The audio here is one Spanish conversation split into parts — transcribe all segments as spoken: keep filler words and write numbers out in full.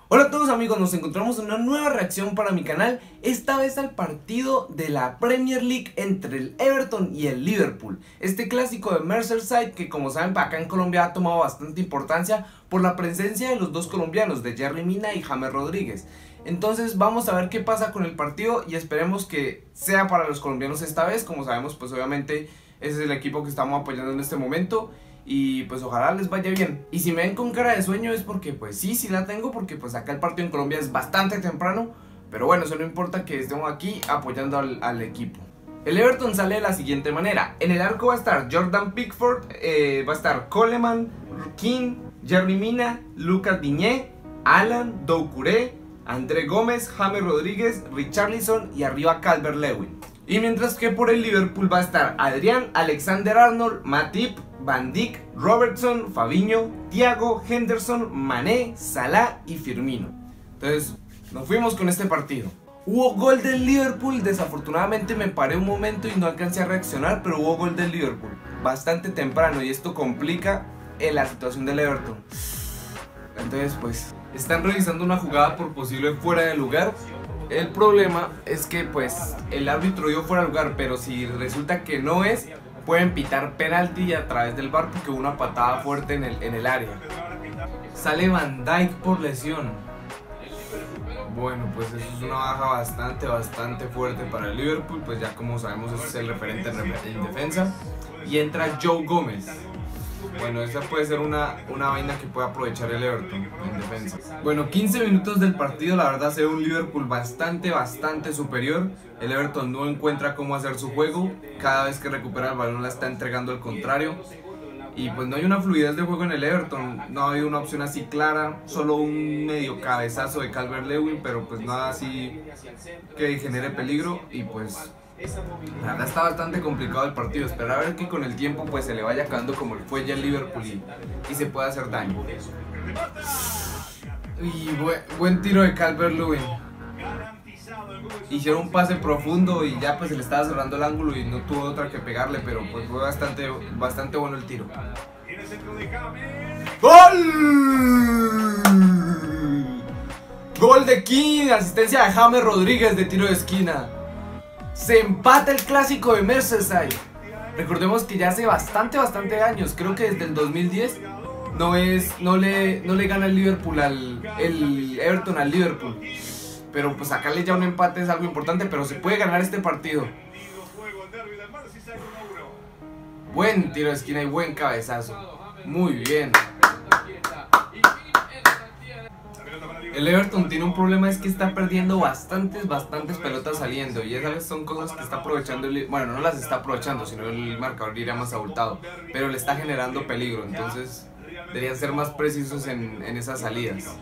Hola a todos amigos, nos encontramos en una nueva reacción para mi canal, esta vez al partido de la Premier League entre el Everton y el Liverpool. Este clásico de Merseyside que, como saben, acá en Colombia ha tomado bastante importancia por la presencia de los dos colombianos, de Yerry Mina y James Rodríguez. Entonces vamos a ver qué pasa con el partido y esperemos que sea para los colombianos esta vez. Como sabemos, pues obviamente ese es el equipo que estamos apoyando en este momento. Y pues ojalá les vaya bien. Y si me ven con cara de sueño es porque pues sí, sí la tengo, porque pues acá el partido en Colombia es bastante temprano. Pero bueno, eso no importa, que estemos aquí apoyando al, al equipo. El Everton sale de la siguiente manera. En el arco va a estar Jordan Pickford, eh, va a estar Coleman, King, Yerry Mina, Lucas Digne, Alan, Doucouré, André Gómez, James Rodríguez, Richarlison y arriba Calvert-Lewin. Y mientras que por el Liverpool va a estar Adrián, Alexander-Arnold, Matip, Van Dijk, Robertson, Fabinho, Thiago, Henderson, Mané, Salah y Firmino. Entonces nos fuimos con este partido. Hubo gol del Liverpool, desafortunadamente me paré un momento y no alcancé a reaccionar, pero hubo gol del Liverpool bastante temprano y esto complica en la situación del Everton. Entonces pues están revisando una jugada por posible fuera de lugar. El problema es que pues el árbitro dio fuera de lugar, pero si resulta que no es, pueden pitar penalti a través del V A R porque hubo una patada fuerte en el, en el área. Sale Van Dijk por lesión. Bueno, pues eso es una baja bastante, bastante fuerte para el Liverpool. Pues ya como sabemos, ese es el referente en, en defensa. Y entra Joe Gómez. Bueno, esa puede ser una, una vaina que puede aprovechar el Everton en defensa. Bueno, quince minutos del partido, la verdad se ve un Liverpool bastante, bastante superior. El Everton no encuentra cómo hacer su juego. Cada vez que recupera el balón la está entregando al contrario. Y pues no hay una fluidez de juego en el Everton. No ha habido una opción así clara. Solo un medio cabezazo de Calvert-Lewin, pero pues nada así que genere peligro. Y pues la verdad está bastante complicado el partido. Esperar a ver que con el tiempo pues se le vaya acabando como el fue ya el Liverpool y, y se pueda hacer daño. Y buen, buen tiro de Calvert-Lewin. Hicieron un pase profundo y ya pues se le estaba cerrando el ángulo y no tuvo otra que pegarle, pero pues fue bastante, bastante bueno el tiro. ¡Gol! Gol de King, asistencia de James Rodríguez de tiro de esquina. Se empata el clásico de Merseyside. Recordemos que ya hace bastante, bastante años, creo que desde el dos mil diez no, es, no, le, no le gana el Liverpool al el Everton al Liverpool. Pero pues sacarle ya un empate es algo importante, pero se puede ganar este partido. Buen tiro de esquina y buen cabezazo. Muy bien. El Everton tiene un problema, es que está perdiendo bastantes, bastantes pelotas saliendo. Y esas son cosas que está aprovechando el, bueno, no las está aprovechando, sino el marcador iría más abultado. Pero le está generando peligro, entonces deberían ser más precisos en, en esas salidas.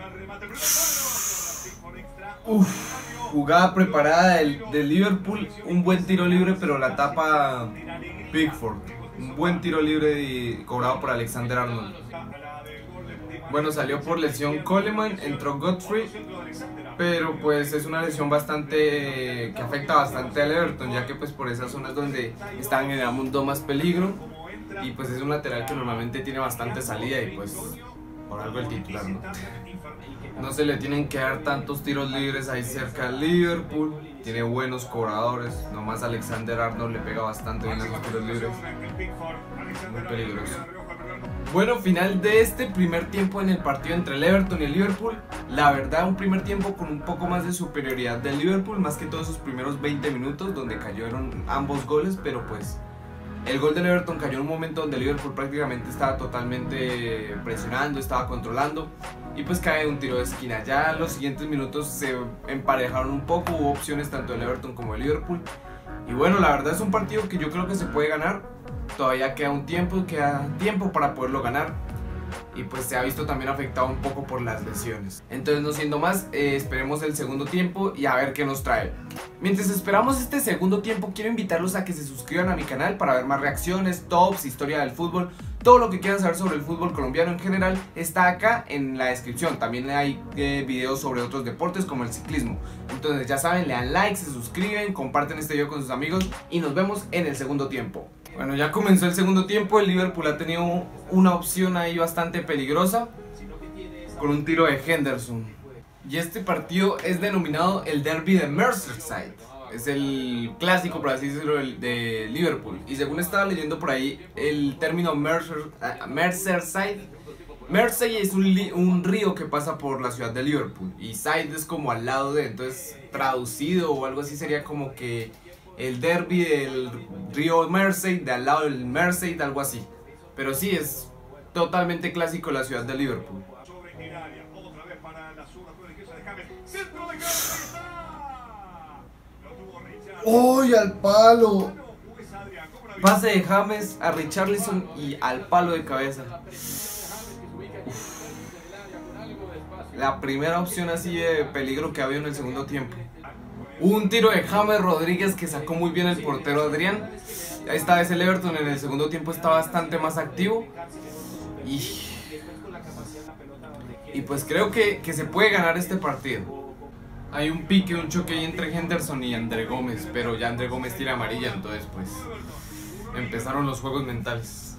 Uf, jugada preparada del, del Liverpool, un buen tiro libre pero la tapa Pickford. Un buen tiro libre y cobrado por Alexander-Arnold. Bueno, salió por lesión Coleman, entró Godfrey, pero pues es una lesión bastante que afecta bastante al Everton, ya que pues por esas zonas donde están generando más peligro y pues es un lateral que normalmente tiene bastante salida y pues por algo el titular, ¿no? No se le tienen que dar tantos tiros libres ahí cerca al Liverpool. Tiene buenos cobradores. Nomás Alexander-Arnold le pega bastante bien a los tiros libres. Muy peligroso. Bueno, final de este primer tiempo en el partido entre el Everton y el Liverpool. La verdad, un primer tiempo con un poco más de superioridad del Liverpool, más que todos esos primeros veinte minutos donde cayeron ambos goles, pero pues el gol del Everton cayó en un momento donde el Liverpool prácticamente estaba totalmente presionando, estaba controlando y pues cae un tiro de esquina. Ya los siguientes minutos se emparejaron un poco, hubo opciones tanto del Everton como del Liverpool. Y bueno, la verdad es un partido que yo creo que se puede ganar. Todavía queda un tiempo, queda tiempo para poderlo ganar. Y pues se ha visto también afectado un poco por las lesiones. Entonces, no siendo más, eh, esperemos el segundo tiempo y a ver qué nos trae. Mientras esperamos este segundo tiempo, quiero invitarlos a que se suscriban a mi canal para ver más reacciones, tops, historia del fútbol. Todo lo que quieran saber sobre el fútbol colombiano en general está acá en la descripción. También hay eh, videos sobre otros deportes como el ciclismo. Entonces ya saben, le dan like, se suscriben, comparten este video con sus amigos y nos vemos en el segundo tiempo. Bueno, ya comenzó el segundo tiempo, el Liverpool ha tenido una opción ahí bastante peligrosa con un tiro de Henderson. Y este partido es denominado el Derby de Merseyside. Es el clásico, por así decirlo, de Liverpool. Y según estaba leyendo por ahí, el término Mercer, uh, Merseyside, Mersey es un, un río que pasa por la ciudad de Liverpool. Y Side es como al lado de, entonces traducido o algo así sería como que el derby del río Mersey, de al lado del Mersey, algo así. Pero sí, es totalmente clásico la ciudad de Liverpool. ¡Uy, al palo! Pase de James a Richarlison y al palo de cabeza. Uf. La primera opción así de peligro que había en el segundo tiempo. Hubo un tiro de James Rodríguez que sacó muy bien el portero Adrián. Esta vez el Everton en el segundo tiempo está bastante más activo. Y, y pues creo que, que se puede ganar este partido. Hay un pique, un choque ahí entre Henderson y André Gómez, pero ya André Gómez tira amarilla, entonces pues empezaron los juegos mentales.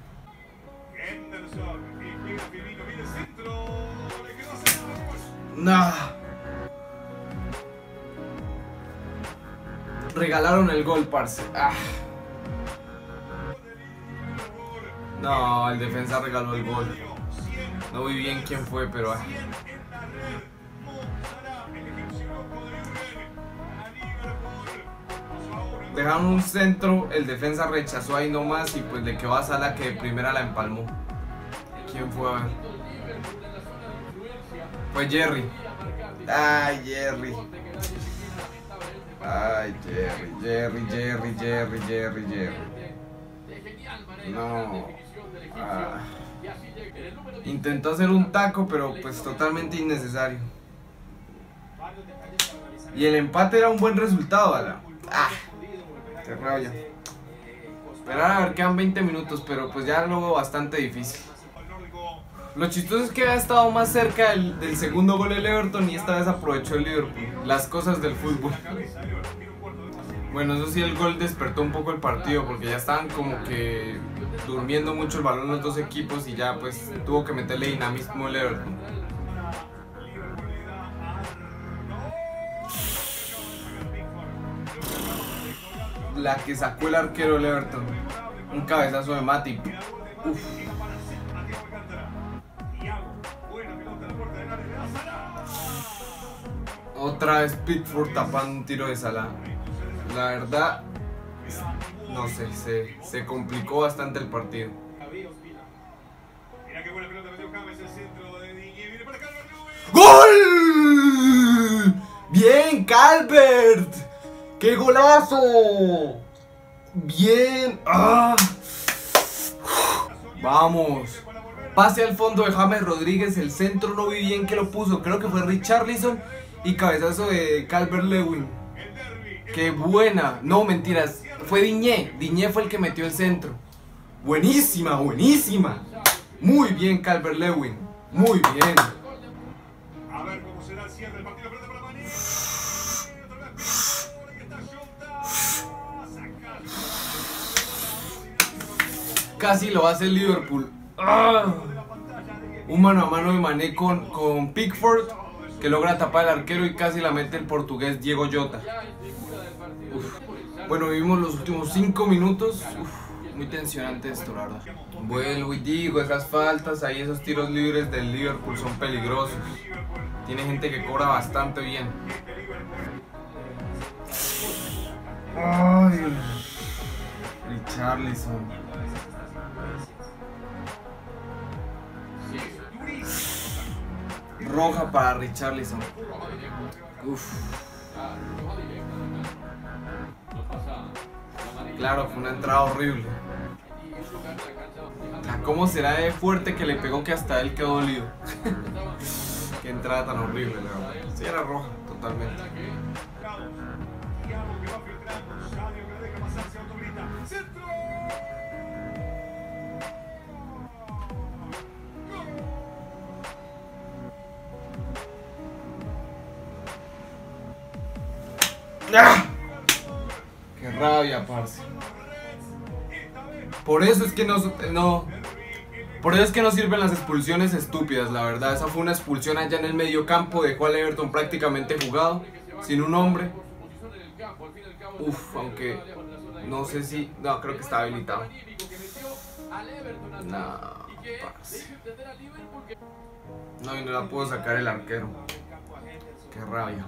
Nah. Regalaron el gol, parce. Ah. No, el defensa regaló el gol. No vi bien quién fue, pero... Ah. Dejaron un centro, el defensa rechazó ahí nomás y pues le quedó a Sala que de primera la empalmó. ¿Quién fue? A ver. Fue Jerry. Ay, Jerry. Ay, Jerry, Jerry, Jerry, Jerry, Jerry, Jerry. No. Ah. Intentó hacer un taco, pero pues totalmente innecesario. Y el empate era un buen resultado, ¿verdad? Ah. Qué rabia. Esperar a ver, quedan veinte minutos, pero pues ya lo veo bastante difícil. Lo chistoso es que ha estado más cerca del, del segundo gol el Everton y esta vez aprovechó el Liverpool. Las cosas del fútbol. Bueno, eso sí, el gol despertó un poco el partido porque ya estaban como que durmiendo mucho el balón los dos equipos y ya pues tuvo que meterle dinamismo el Everton. La que sacó el arquero del Everton. Un cabezazo de Matip. Uf. Otra vez Pickford tapando un tiro de Salah. La verdad, no sé, se, se complicó bastante el partido. ¡Gol! ¡Bien, Calvert! ¡Qué golazo! ¡Bien! ¡Ah! ¡Vamos! Pase al fondo de James Rodríguez, el centro no vi bien que lo puso, creo que fue Richarlison y cabezazo de Calvert-Lewin. ¡Qué buena! No, mentiras, fue Diñé, Diñé fue el que metió el centro. ¡Buenísima, buenísima! Muy bien Calvert-Lewin, muy bien. A ver cómo será el cierre del partido. Casi lo hace el Liverpool. ¡Ah! Un mano a mano de Mané con, con Pickford, que logra tapar al arquero y casi la mete el portugués Diego Jota. Uf. Bueno, vivimos los últimos cinco minutos. Uf, muy tensionante esto, la verdad. Vuelvo y digo, esas faltas, ahí esos tiros libres del Liverpool son peligrosos. Tiene gente que cobra bastante bien. Ay, Richarlison. Roja para Richarlison. Uf. Claro, fue una entrada horrible. ¿Cómo será de fuerte que le pegó que hasta él quedó dolido? Qué entrada tan horrible, la verdad. Sí, era roja, totalmente. ¡Ah! ¡Qué rabia, parce! Por eso es que no, no, Por eso es que no sirven las expulsiones estúpidas, la verdad. Esa fue una expulsión allá en el medio campo, dejó al Everton prácticamente jugado, sin un hombre. Uf, aunque no sé si... No, creo que está habilitado. No, parce. No, y no la puedo sacar el arquero. Qué rabia.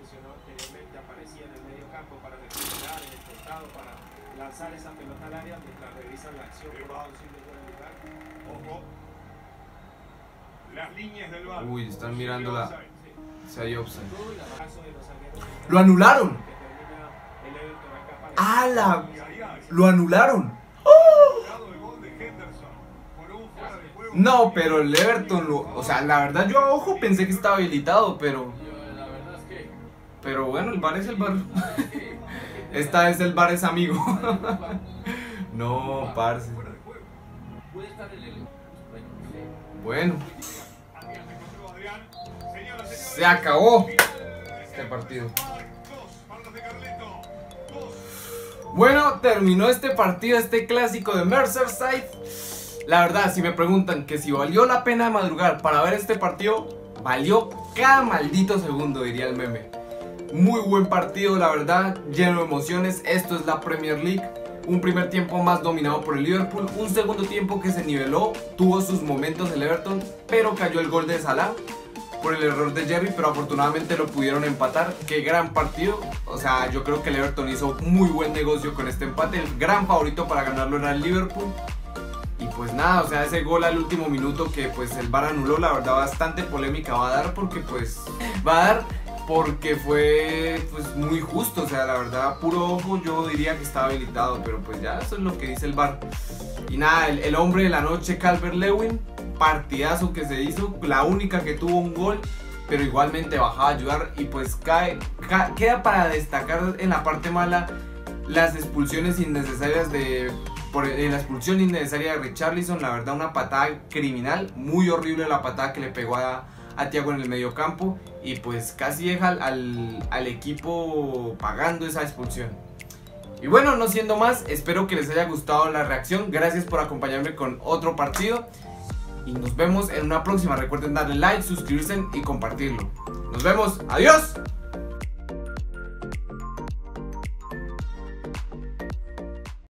Uy, están mirando la... Si hay offside. ¡Lo anularon! ¡Hala! ¡Lo anularon! ¡Oh! No, pero el Everton, lo, o sea, la verdad yo a ojo pensé que estaba habilitado, pero... Pero bueno, el V A R es el V A R. Esta vez el V A R es amigo. No, parce. Bueno. Se acabó este partido. Bueno, terminó este partido, este clásico de Merseyside. La verdad, si me preguntan que si valió la pena madrugar para ver este partido, valió cada maldito segundo, diría el meme. Muy buen partido, la verdad, lleno de emociones. Esto es la Premier League. Un primer tiempo más dominado por el Liverpool, un segundo tiempo que se niveló, tuvo sus momentos el Everton, pero cayó el gol de Salah por el error de Jerry, pero afortunadamente lo pudieron empatar. Qué gran partido, o sea, yo creo que el Everton hizo muy buen negocio con este empate. El gran favorito para ganarlo era el Liverpool. Y pues nada, o sea, ese gol al último minuto que pues el V A R anuló, la verdad bastante polémica va a dar, porque pues va a dar porque fue pues muy justo, o sea, la verdad puro ojo yo diría que estaba habilitado, pero pues ya eso es lo que dice el V A R. Y nada, el, el hombre de la noche, Calvert-Lewin, partidazo que se hizo, la única que tuvo un gol, pero igualmente bajaba a ayudar. Y pues cae, ca, queda para destacar en la parte mala las expulsiones innecesarias de... Por la expulsión innecesaria de Richarlison, la verdad una patada criminal, muy horrible la patada que le pegó a, a Thiago en el medio campo, y pues casi deja al, al, al equipo pagando esa expulsión. Y bueno, no siendo más, espero que les haya gustado la reacción, gracias por acompañarme con otro partido, y nos vemos en una próxima. Recuerden darle like, suscribirse y compartirlo. Nos vemos, adiós.